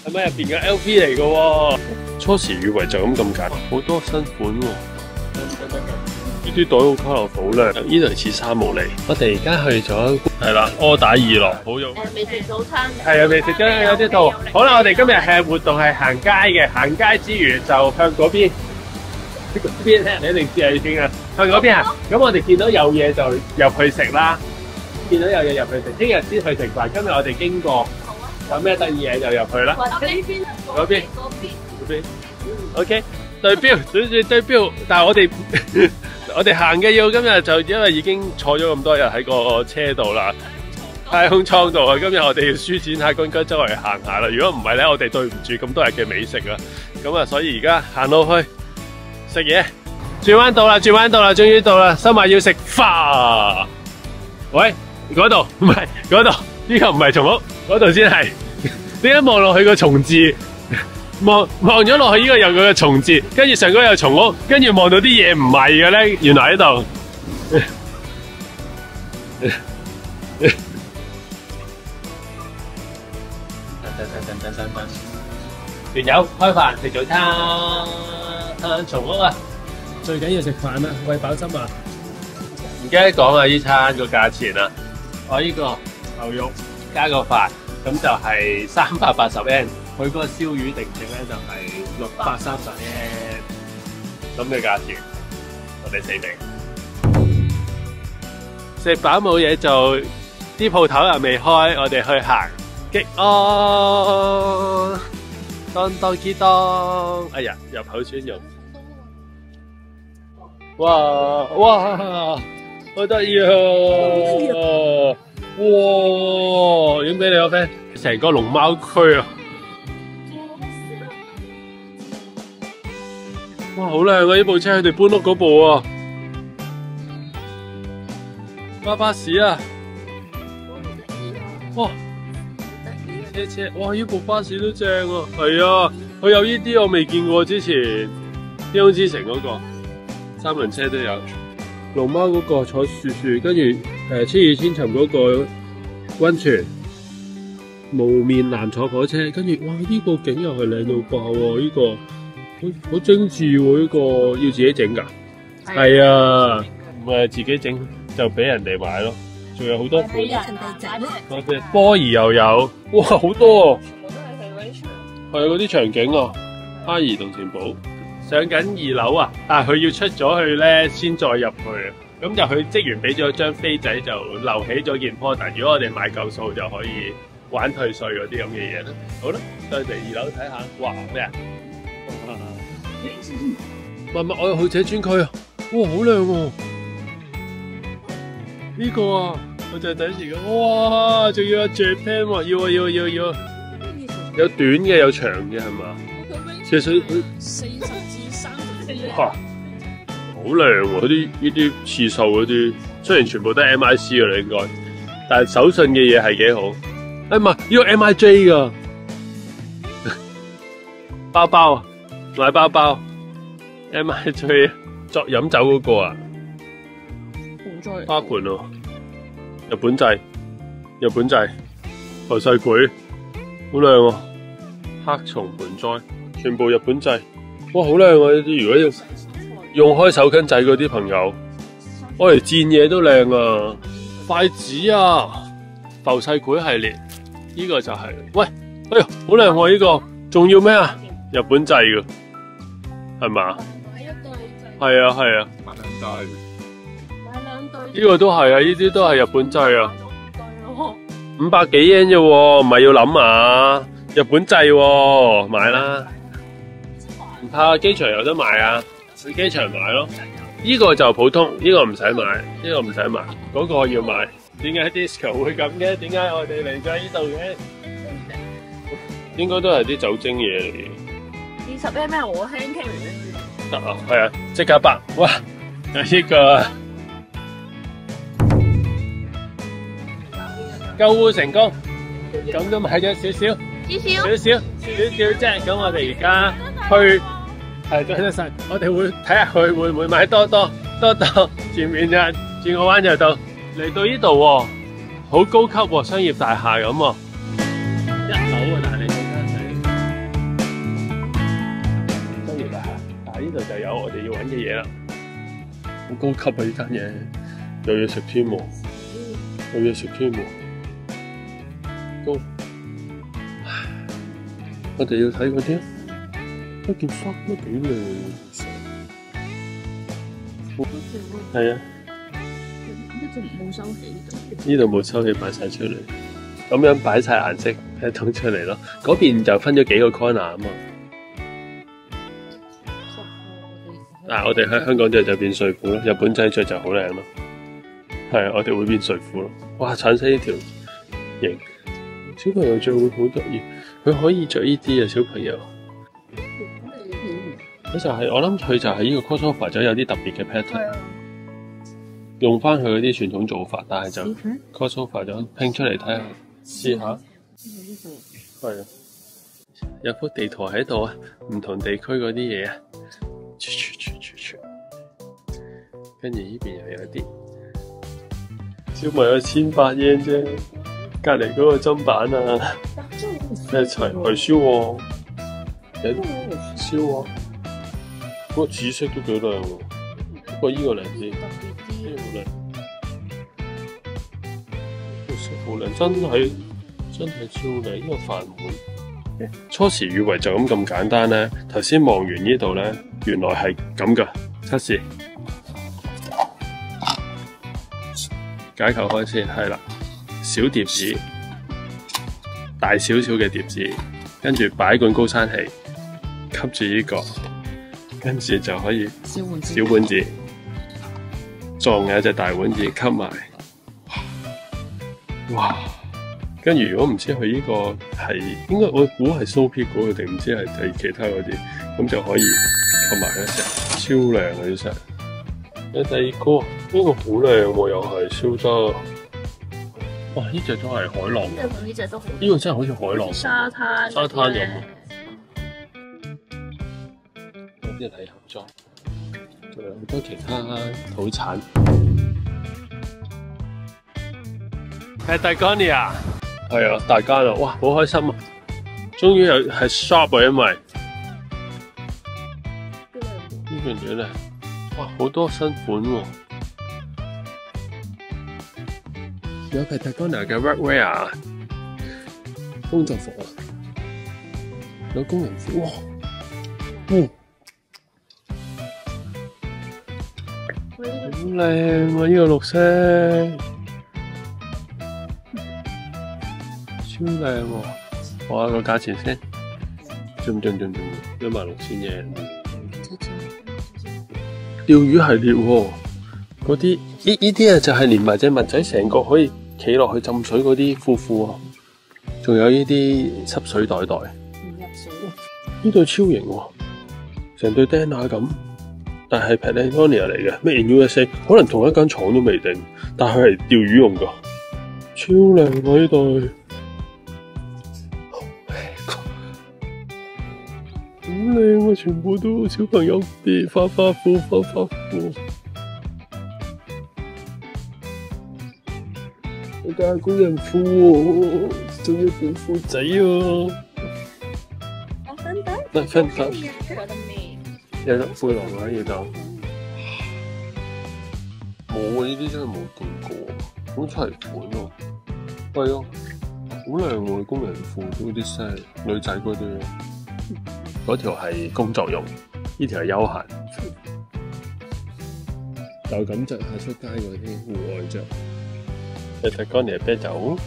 係咪入邊嘅 LV 嚟嘅喎？初時以為就咁簡單，好多新款喎。呢啲袋好 colourful 咧，呢度似沙毛嚟。我哋而家去咗係啦，柯打意樂，好有未食早餐。 係啊，未食咗有啲到。好啦，我哋今日係活動係行街嘅，行街之餘就向嗰邊。嗰邊咧，你一定知係邊啊？向嗰邊啊！咁我哋見到有嘢就入去食啦。見到有嘢入去食，聽日先去食飯。今日我哋經過，有咩得意嘢就入去啦。嗰邊。OK， 對標，對標。但係我哋我哋行嘅要今日就因為已經坐咗咁多日喺個車度啦，太空艙度啊！今日我哋要舒展下，應該周圍行下啦。如果唔係咧，我哋對唔住咁多日嘅美食啦。咁啊，所以而家行路去食嘢。轉彎到啦，轉彎到啦，終於到啦！收埋要食花。喂，嗰度唔係嗰度，呢個唔係松屋，嗰度先係。點解望落去個松字？望咗落去呢個有佢嘅松字，跟住上嗰有松屋，跟住望到啲嘢唔係嘅咧，原來喺度。團友開飯食早餐，松屋啊！最緊要食飯啦，餵飽心啊！唔記得講啊，呢餐個價錢啊，我呢個牛肉加個飯，咁就係380 yen。佢嗰個燒魚定食咧就係630 yen，咁嘅價錢，我哋死命。食飽冇嘢做，啲鋪頭又未開，我哋去行激安，當機當，哎呀，入口酸肉。哇，好得意啊！哇，影俾你個 friend，成個龍貓區啊！哇，好靚啊！呢部車佢哋搬屋嗰部啊，巴士啊！哇，車，哇！呢部巴士都正啊，係啊，佢有呢啲我未見過之前，天空之城嗰個。三輪車都有，龍貓嗰個坐樹，跟住千與千尋嗰個溫泉，無面男坐火車，跟住哇呢個景又係靚到爆喎！呢個好精緻喎！呢個要自己整㗎？係啊，唔係自己整就俾人哋買咯。仲有好多款，波兒又有，哇好多啊！係嗰啲場景啊，哈兒動城堡。上緊2樓啊，但係佢要出咗去咧，先再入去。咁就佢職員俾咗張飛仔，就留起咗件 order。如果我哋買夠數，就可以玩退稅嗰啲咁嘅嘢啦。好啦，上嚟2樓睇下。哇咩啊？物愛好者專區啊！哇，好靚喎！呢個啊，我就係第一次嘅。哇，仲要有 Japan 喎，要。有短嘅，有長嘅係嘛？其實佢哇，好靚喎！嗰啲呢啲刺繡嗰啲，雖然全部都係 MIC 㗎啦，應該，但係手信嘅嘢係幾好。唔係呢個 MIJ 㗎，包包啊，買包包 MIJ 作飲酒嗰個啊，花盆喎，日本製，浮世繪，好靚喎，黑松盆栽，全部日本製。哇，好靚啊！呢啲如果要用開手巾仔嗰啲朋友，我嚟煎嘢都靚啊！筷子啊，浮世繪系列，呢個就係，喂，哎呀，好靚喎！呢個仲要咩啊？日本製嘅，係嘛？係啊，買2對。呢個都係啊，呢啲都係日本製啊。500幾yen啫喎，唔係要諗啊！日本製喎，買啦。唔怕，機場有得買啊！去機場買咯。呢個就普通，呢個唔使買，嗰個要買。點解 disco 會咁嘅？點解我哋嚟咗呢度嘅？應該都係啲酒精嘢嚟嘅。 20 ml 我輕傾唔得啊，係啊，即刻白！哇，有呢個購物成功，咁都買咗少少啫。咁我哋而家去。係多謝晒，我哋會睇下佢會唔會買多多，前面就轉個彎就到，嚟到呢度喎，好高級喎，商業大廈咁喎，1樓喎，但係你睇下啦，好高級啊！呢間嘢有嘢食添喎，有嘢食添喎。我哋要睇嗰啲，嗰件花都幾靚嘅，係啊。 冇收起呢度冇收起，擺晒出嚟，咁樣擺晒顏色一通出嚟咯。嗰邊就分咗幾個 corner 啊嘛。嗱，我哋喺香港就變睡褲咯，日本仔着就好靚咯。係啊，我哋會變睡褲咯。哇，橙色呢條型，小朋友着會好得意，佢可以着呢啲啊，小朋友。佢就係我諗佢就係呢個 crossover 咗有啲特別嘅 pattern。用翻佢嗰啲傳統做法，但係就 crossover 咗拼出嚟睇下，試下。係啊，有幅地圖喺度啊，唔同地區嗰啲嘢啊。跟住呢邊又有啲小朋友1800yen啫，隔離嗰個砧板啊，一齊去燒喎，燒喎。嗰個紫色都幾靚喎，不過依個靚啲。好靚，真係超靚！呢個飯碗，初時以為就咁簡單咧。頭先望完呢度咧，原來係咁噶。測試解構開先，係啦，小碟子，大少少嘅碟子，跟住擺罐高山氣，吸住呢個，跟住就可以小碗子。仲有隻大碗子吸埋，哇！跟住如果唔知佢呢個係應該我估係酥皮嗰個定唔知係其他嗰啲，咁就可以吸埋一隻，超靚啊！呢隻。有第二個，呢個好靚喎，又係燒得。哇！呢隻都係海浪。呢隻都好。呢個真係好似海浪。沙灘咁。有啲禮盒裝。仲有好多其他土產。Patagonia 係啊，大間啊，哇，好開心啊！終於有係 shop 啊，因為呢樣嘢咧，哇，好多新款喎。有 Patagonia 嘅 workwear 工作服啊，有工人服，哇，好靚啊！呢個綠色超靚喎！我個價錢先，仲16000yen。釣魚系列喎，嗰啲呢啲啊就係連埋隻襪仔成個可以企落去浸水嗰啲褲褲啊，仲有呢啲濕水袋袋。呢對超型喎，成對 Dana 咁。但係 Patagonia 嚟嘅 ，Made in USA， 可能同一間廠都未定，但係佢係釣魚用噶，超靚啊呢對，好靚啊！全部都小朋友啲花花褲，你睇下工人褲喎，仲要短褲仔喎，分得。有得背囊可以當，冇啊！呢啲真係冇見過，好齊款喎。係啊，好靚喎！工人褲嗰啲色，女仔嗰啲，嗰條係工作用，呢條係休閒。就咁着下出街嗰啲戶外着。Patagonia 啤酒，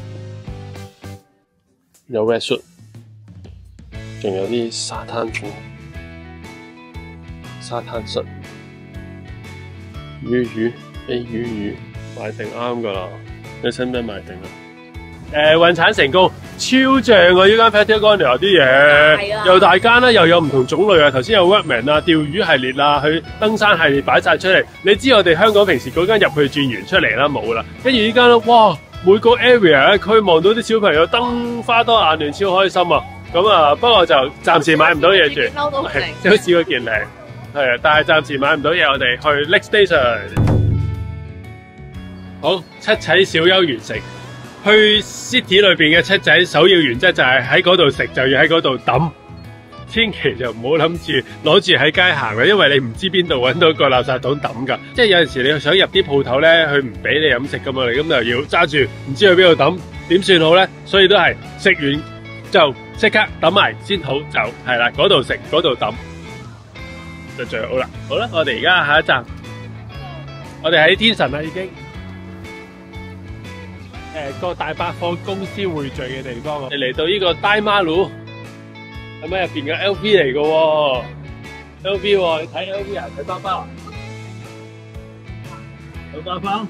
有 wetsuit， 仲有啲沙灘褲。沙灘恤，魚 A 魚買定啱噶啦，你使唔使買定啊？運產成功，超正啊！呢間 Patagonia 啲嘢，又大間啦，又有唔同種類啊。頭先有 Workman 啊、釣魚系列啊、去登山系列擺晒出嚟。你知我哋香港平時嗰間入去轉完出嚟啦，冇啦。跟住呢間咧，哇！每個 area 咧，佢望到啲小朋友燈花多眼亂，超開心啊！咁啊，不過就暫時買唔到嘢住，都試嗰件靚。係啊，但係暫時買唔到嘢，我哋去 Lake Station。好，七仔小休完成。去 city 裏邊嘅七仔首要原則就係喺嗰度食就要喺嗰度抌， 千祈就唔好諗住攞住喺街行啦，因為你唔知邊度揾到個垃圾桶抌㗎。即係有陣時你想入啲鋪頭咧，佢唔俾你飲食㗎嘛，你咁就要揸住，唔知去邊度抌，點算好咧？所以都係食完就即刻抌埋先好走，係啦，嗰度食嗰度抌就最好啦。好啦，我哋而家下一站，我哋喺天神啦已經。個大百貨公司匯聚嘅地方，我哋嚟到呢個大馬路，咁喺入邊嘅 LV 嚟嘅喎 ，LV 喎，你睇 LV 啊，睇包包啊，睇包包。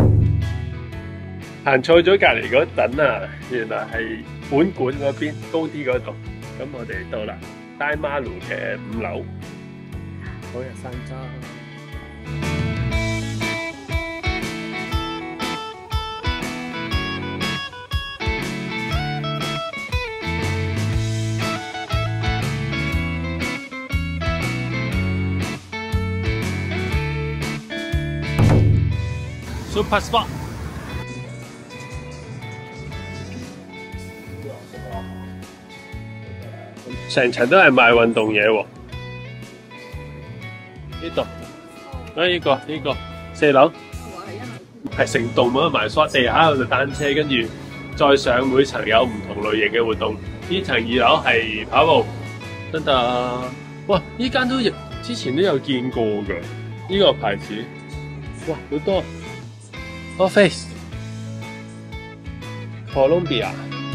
行錯咗隔離嗰等啊，原來係本館嗰邊高啲嗰度，咁我哋到啦大馬路嘅5樓，好日山莊。Super Sport， 成層都係賣運動嘢喎。呢度，呢個4樓，係成棟咁賣 short， 地下有隻單車，跟住再上每層有唔同類型嘅活動。呢層2樓係跑步，得得。哇！呢間都之前都有見過㗎，呢個牌子，哇好多。Office Colombia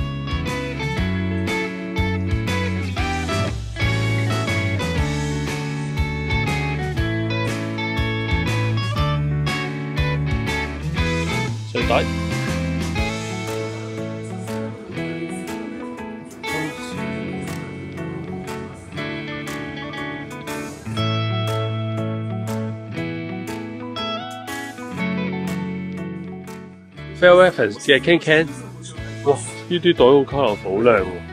水袋Fair Weapons 嘅 can， 哇！呢啲袋好 colour 好靚喎，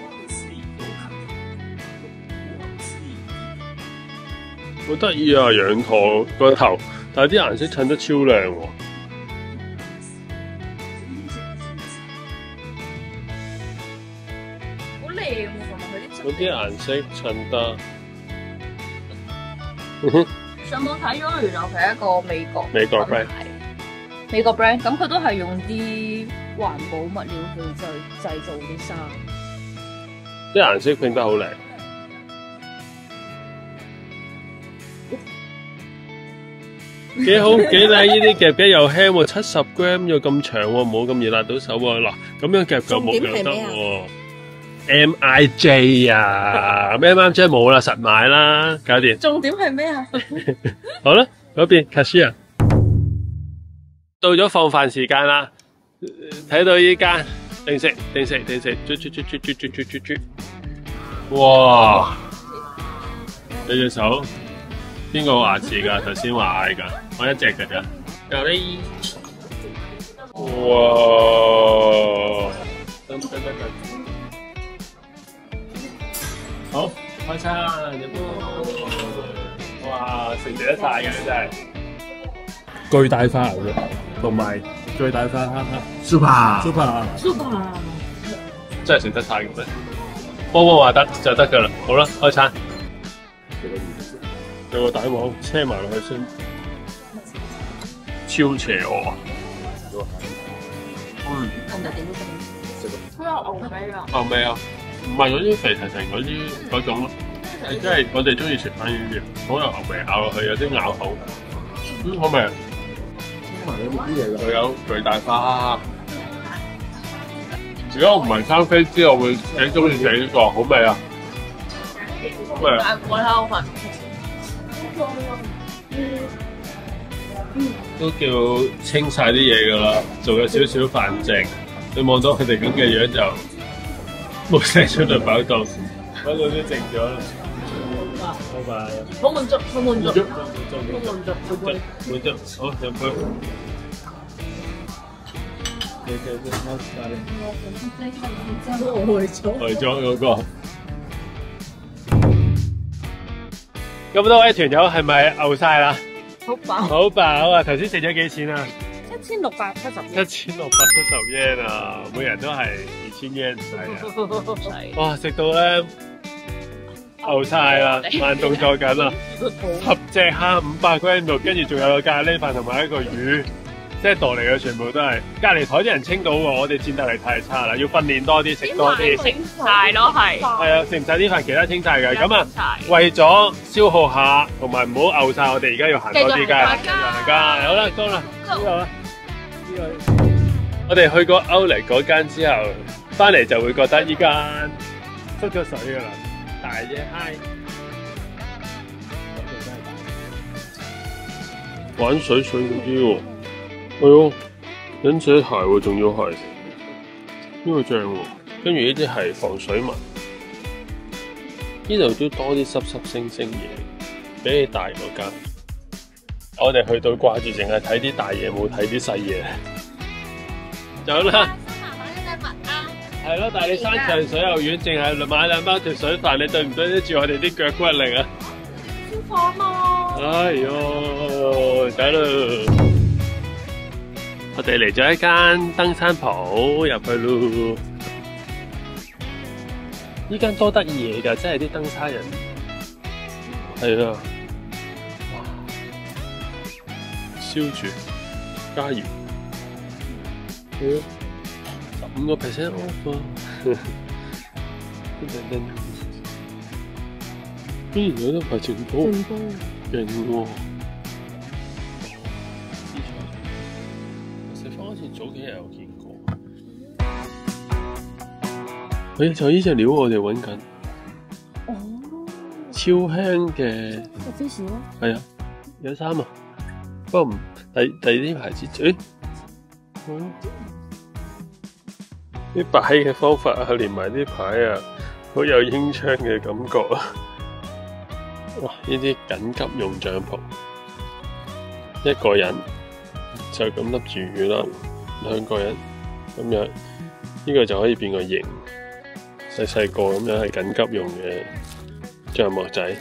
好得意啊！羊駝個頭，但係啲顏色襯得超靚喎， 好靚喎，同埋佢啲嗰啲顏色襯得。 上網睇咗，原來佢係一個美國 brand。 美國 brand， 咁佢都係用啲環保物料去製造啲衫， 啲顏色拼得好靚，幾好幾靚！呢啲夾嘅又輕喎，70 gram 又咁長喎，冇咁易辣到手喎。嗱，咁樣夾嚿木又得喎。MIJ 啊，MIJ 冇啦，實買啦，搞掂。 重點係咩啊？ 好啦，嗰邊 cashier。到咗放飯時間啦，睇到依間定食，啜，哇！你隻手邊個牙齒㗎？頭先話嗌㗎，我一隻㗎咋？咖喱，哇！好，開餐，哇！食得晒嘅真係。巨大化牛肉同埋巨大化蝦蝦 super 真係食得晒嘅咩？波波話得就得㗎啦，好啦，開餐。有個大網車埋落去先，超邪惡啊！ 好有牛味啊！ 牛味啊，唔係嗰啲肥騰騰嗰種咯，係真係我哋中意食翻呢啲，好有牛味，咬落去有啲咬口，好味。又有巨大花蝦，如果我唔係生飛機，我會幾中意食呢個，好味啊！好味啊！ 我睇我份， 都叫清晒啲嘢㗎啦，仲有少少飯剩。你望到佢哋咁嘅樣就冇寫出嚟飽到，飽到都靜咗啦。拜拜。 好滿足，好滿足， 滿足，好飲杯。外裝嗰個。咁多位團友係咪嘔晒啦？ 好飽， 好飽啊！頭先食咗幾錢啊 1670 yen 啊！每人都係2000 yen 唔使啊！哇！食到咧牛晒啦，慢動作緊啦，10隻蝦500 gram 度，跟住仲有個咖喱飯同埋一個魚。即係度嚟嘅，全部都係隔離台啲人清到喎，我哋戰鬥力太差啦，要訓練多啲，食多啲。 清晒咯，係。 係啊，食唔晒啲飯，其他清晒嘅。咁啊，為咗消耗下，同埋唔好嘔晒，我哋而家要行多啲街。行街，好啦，到啦，呢度啦，呢個。我哋去過Outlet嗰間之後，翻嚟就會覺得依間縮咗水㗎啦，大啫嗨！玩水嗰啲喎。哎呦，忍者鞋喎，仲要係呢個正喎，跟住呢啲係防水紋，呢度都多啲濕星嘢，比起大嗰間。我哋去到掛住淨係睇啲大嘢，冇睇啲細嘢。走啦！係咯，但係你山長水又遠，淨係買2包條水飯，你對唔對得住我哋啲腳骨力啊？消化嘛！哎喲，走啦！我哋嚟咗一間登山鋪入去咯，呢間多得意嘢㗎，真係啲登山人係啊，燒住加鹽，係啊，15% off 啊，竟然有得排正煲，勁喎！好似早幾日有見過，就呢隻料我哋揾緊，哦，超輕嘅，飛士咯，係啊，有3啊，不過唔第啲牌子，啲擺嘅方法啊，連埋啲牌啊，好有英槍嘅感覺啊！哇，呢啲緊急用帳篷，一個人。就咁笠住魚啦，2個人咁樣，呢個就可以變個型，細個咁樣係緊急用嘅帳幕仔。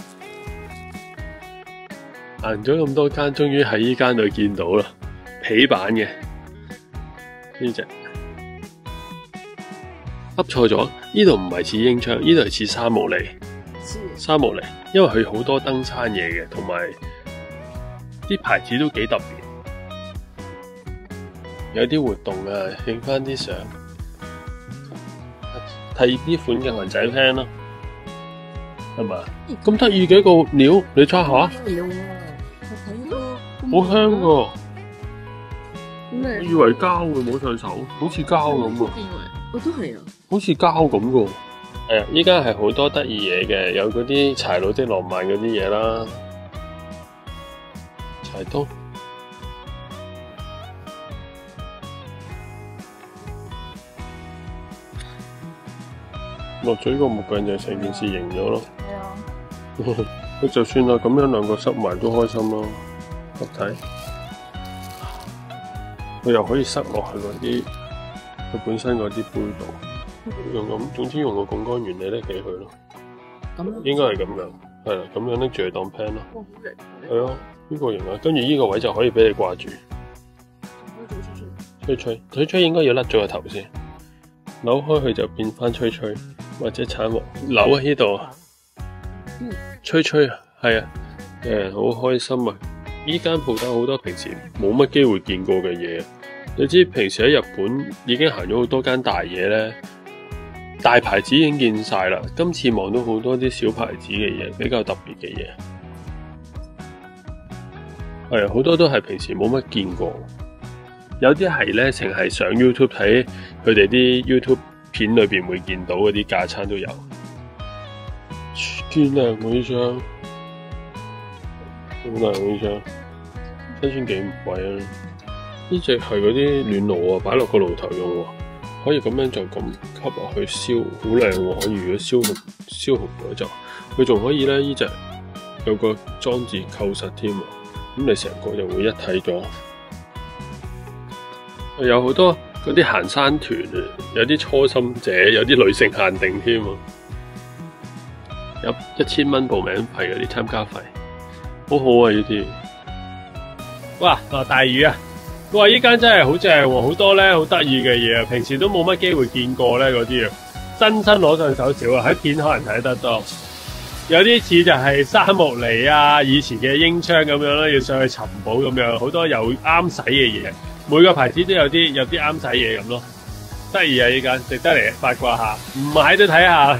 行咗咁多間，終於喺呢間度見到啦，皮版嘅呢隻，噏錯咗，呢度唔係似英槍，呢度係似沙毛利，沙毛利，因為佢好多登山嘢嘅，同埋啲牌子都幾特別。有啲活動啊，影翻啲相，睇呢款嘅雲仔 pan 咯，係嘛？咁得意嘅一個料，你猜下？好香㗎，我以為膠嘅，摸上手好似膠咁喎。 我都係啊， 好似膠咁㗎。係啊，依家係好多得意嘢嘅，有嗰啲柴佬的浪漫嗰啲嘢啦，柴刀。落咗呢個木棍就成件事型咗咯。係啊。佢就算啦，咁樣2個塞埋都開心咯，合體。佢又可以塞落去嗰啲佢本身嗰啲杯度，用咁，總之用個槓桿原理拎起佢咯。咁應該係咁樣，係啦，咁樣拎住去當 pen 咯。係啊，呢個型啊，跟住呢個位就可以俾你掛住。吹應該要甩咗個頭先，扭開佢就變翻吹。或者鏟鑊扭喺呢度啊，吹啊，係啊，好開心啊！依間鋪頭好多平時冇乜機會見過嘅嘢，你知平時喺日本已經行咗好多間大嘢咧，大牌子已經見晒啦。今次望到好多啲小牌子嘅嘢，比較特別嘅嘢，係啊，好多都係平時冇乜見過，有啲係咧淨係上 YouTube 睇佢哋啲 YouTube片裏邊會見到嗰啲架撐都有，堅靚嗰啲箱，好靚嗰啲箱，1000幾唔貴啊！呢隻係嗰啲暖爐啊，擺落個爐頭用喎，可以咁樣就咁吸落去燒，好靚喎！可以如果燒紅咗就，佢仲可以咧，呢隻有個裝置扣實添喎，咁你成個就會一體咗，有好多。嗰啲行山團啊，有啲初心者，有啲女性限定添啊，有1000蚊報名費嗰啲參加費，好好啊呢啲。哇！大魚啊！哇！依間真係好正喎，好多咧好得意嘅嘢啊，平時都冇乜機會見過咧嗰啲啊，真身攞上手少啊，喺片可能睇得多。 有啲似就係沙木尼啊，以前嘅英槍咁樣啦，要上去尋寶咁樣，好多有啱使嘅嘢。每個牌子都有啲啱使嘢咁咯，得意啊！呢間值得嚟八卦下，唔買都睇下。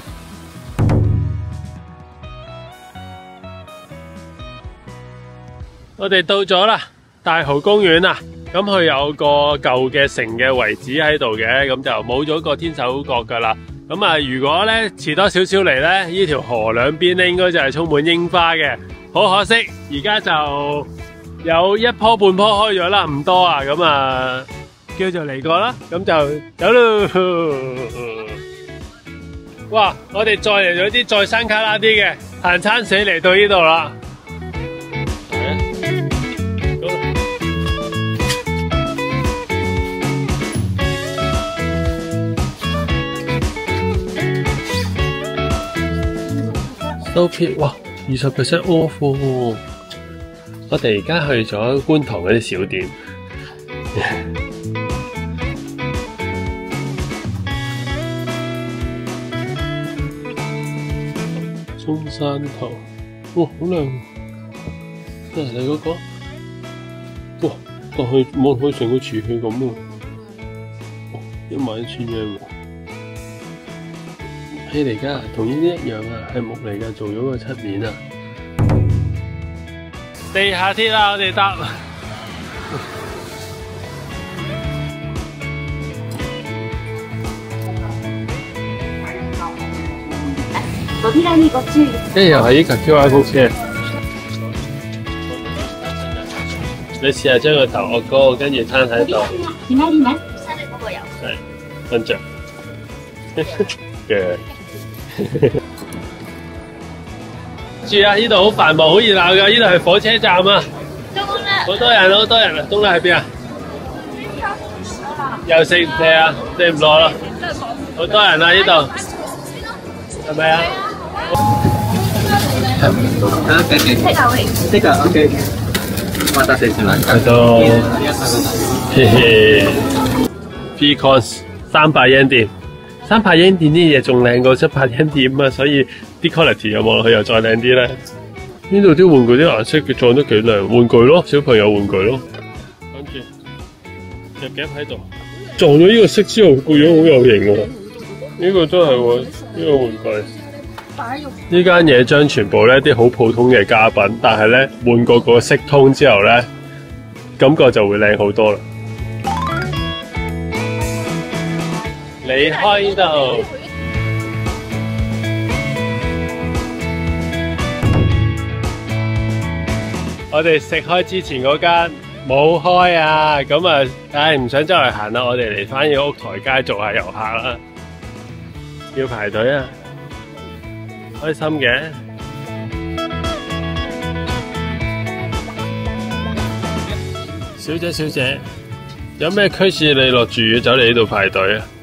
我哋到咗啦，大蠔公園啦。咁佢有個舊嘅城嘅遺址喺度嘅，咁就冇咗個天守閣噶啦。咁啊，如果咧遲多少少嚟咧，呢條河兩邊咧應該就係充滿櫻花嘅。好可惜，而家就有一棵半棵開咗啦，唔多啊。咁啊，叫做嚟過啦，咁就走咯。哇！我哋再嚟咗啲再山卡拉啲嘅，行餐死嚟到呢度啦。收片哇，20% off 喎！我哋而家去咗觀塘嗰啲小店，中山頭，哇，好靚！真係你嗰個，哇，當佢望佢成個瓷器咁喎，11,000円喎。器嚟噶，同呢啲一樣啊，係木嚟噶，做咗個漆面啊。地下鐵啦，我哋搭。又係呢個 QR code 嘅。你試下將個頭擱高，跟住攤喺度。係，瞓着。嘅。住啊！呢度好繁忙，好熱鬧噶。呢度係火車站啊，好多人，好多人啊。東麗喺邊啊？又食唔食啊？食唔落咯。好多人啊！呢度係咪啊？呢個 OK。お待たせしました。嘿嘿 ，P Cons 300yen店。300yen店啲嘢仲靚過700yen店啊，所以啲 quality 有望落去又再靚啲咧。呢度啲玩具啲顏色佢撞得幾靚，玩具咯，小朋友玩具咯。跟住隻夾喺度，撞咗呢個色之後，個樣好有型喎。呢個真係喎，呢個玩具。呢間嘢將全部咧啲好普通嘅家品，但係咧換過個色通之後咧，感覺就會靚好多啦。離開呢度，我哋食開之前嗰間冇開啊，咁啊，唉唔想周圍行啦，我哋嚟返個屋台街做下遊客啦，要排隊啊，開心嘅。小姐小姐，有咩驅使你落住雨走嚟呢度排隊啊？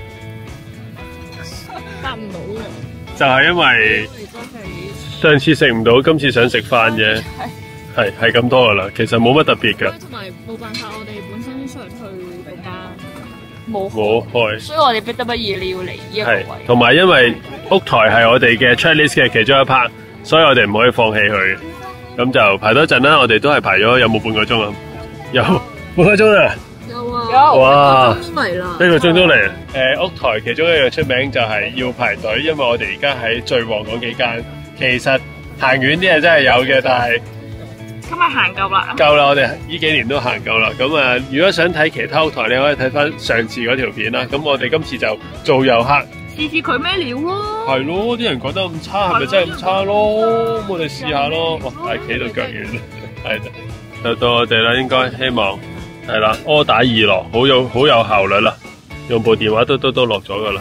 就係因為上次食唔到，今次想食翻啫，係咁多噶啦，其實冇乜特別噶。同埋冇辦法，我哋本身想去嗰間冇開，所以我哋逼得不已，你要嚟呢一個位。同埋因為屋台係我哋嘅 checklist 嘅其中一 part，所以我哋唔可以放棄佢。咁就排多一陣啦，我哋都係排咗有冇半個鐘啊？有半個鐘啊！有哇，1個鐘都嚟。屋台其中一樣出名就係要排隊，因為我哋而家喺最旺嗰幾間，其實行遠啲係真係有嘅，但係今日行夠啦。夠啦，我哋呢幾年都行夠啦。咁啊，如果想睇其他屋台，你可以睇翻上次嗰條片啦。咁我哋今次就做遊客，試試佢咩料咯。係咯，啲人覺得咁差，係咪真係咁差咯？我哋試下咯。哇，但係企到腳軟，係就到我哋啦，應該希望。係啦，柯打易落，好有效率啦，用部電話都落咗噶啦。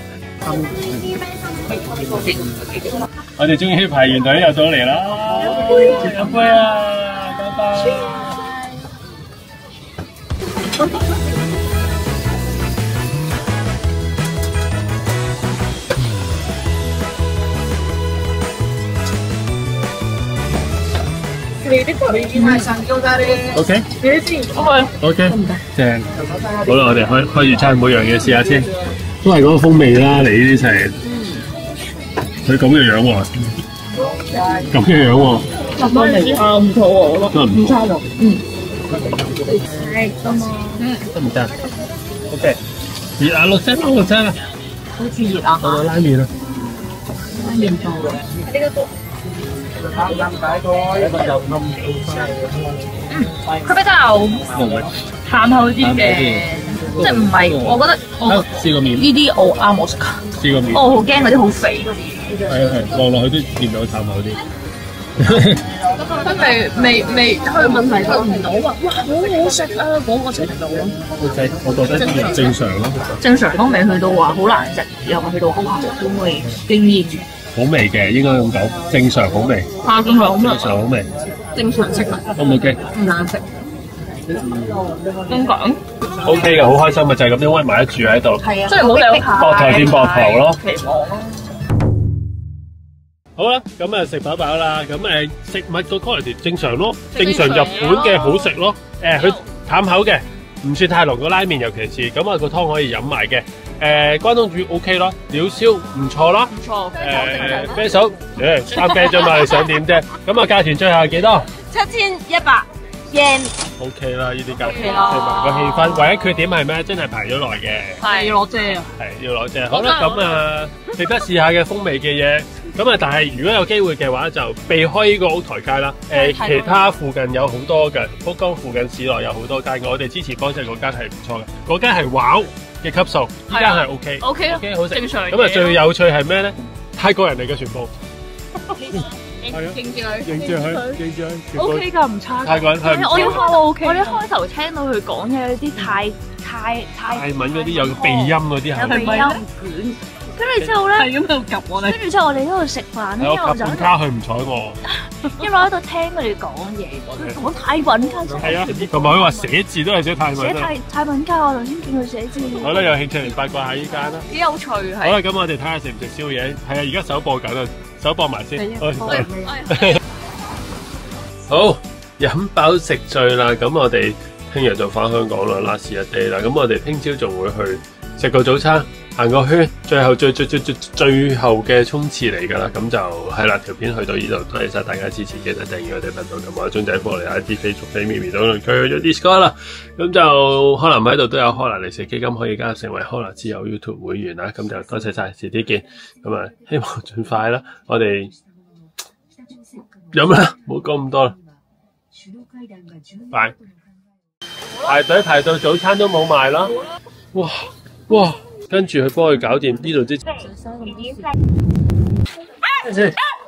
我哋終於排完隊又到嚟啦，飲杯啊，拜拜。OK， OK， 正。好啦，我哋開住餐，每樣嘢試下先，都係嗰個風味啦。你呢啲食，佢咁嘅樣喎， 咁嘅樣喎。 啊，唔錯喎，我覺得真係唔唔差喎。 得唔得？OK，熱啊，落聲啦，落聲啦。 好似熱啊！ 我拉麵啦。 拉麵檔。佢比較淡口啲嘅，即係唔係？我覺得我試個面。 呢啲我啱我食。 試個面。 我好驚嗰啲好肥嗰啲。 係，望落去都見到淡口啲。 佢未，佢問題得唔到話，哇好好食啊嗰個程度咯。 OK，我覺得正常咯。 正常都未去到話好難食，又未去到好鹹，都會經驗。 好味嘅，應該咁講，正常好味。 啊，正常好味。 正常好味。 正常食啊。 O 唔 OK？ 唔難食。點講 ？OK 嘅，好開心嘅，就係咁樣屈埋一住喺度。 係啊，即係好有膊頭掂膊頭咯。 期望咯。 好啦，咁啊食飽飽啦，咁食物個 quality 正常咯，正常日本嘅好食咯。佢淡口嘅，唔算太濃個拉麵，尤其是咁啊個湯可以飲埋嘅。關東煮 OK 咯，料燒唔錯啦。 唔錯。 啤手，三啤啫嘛，你想點啫？咁啊價錢最後係幾多 ？7100 yen。 OK 啦，呢啲價錢。 個氣氛，唯一缺點係咩？真係排咗耐嘅。 係要攞遮啊。 係要攞遮。好啦，咁啊值得試下嘅風味嘅嘢。咁啊，但係如果有機會嘅話，就避開呢個屋台街啦。其他附近有好多嘅，福岡附近市內有好多間。我哋之前幫襯嗰間係唔錯嘅，嗰間係wow嘅級數，呢間係 OK 好食。 正常。 咁啊，最有趣係咩咧？泰國人嚟嘅全部。 認住佢。 認住佢。 OK 㗎，唔差。 泰國人係。 我一開頭聽到佢講嘅有啲泰文嗰啲有鼻音嗰啲係。 有鼻音卷。跟住之後咧，係咁喺度夾我哋。跟住之後我哋喺度食飯咧， 我夾半卡佢唔睬我。 一路喺度聽佢哋講嘢，佢講泰文㗎。 係啊，同埋佢話寫字都係寫泰文。 寫泰文㗎，我頭先見佢寫字。 好啦，有興趣嚟八卦下呢間啦。 幾有趣係。 好啦，咁我哋睇下食唔食宵夜。係啊，而家首播緊啊，首播埋先。好，飲飽食醉啦，咁我哋聽日就翻香港啦，last 一 day 啦。咁我哋聽朝仲會去食個早餐。行個圈，最後嘅衝刺嚟㗎啦，咁就係啦，條片去到呢度，多謝晒大家支持，記得訂閱我哋頻道，咁我鐘仔幫我哋 ID Facebook 咪咪討論區咗 Discord 啦，咁就可能喺度都有可能利是基金可以加入成為可能之友 YouTube 會員啦，咁就多謝晒，遲啲見，咁啊希望盡快啦，我哋飲啦，唔好講咁多啦，拜。排隊排到早餐都冇賣啦，哇！跟住去幫佢搞掂呢度啲。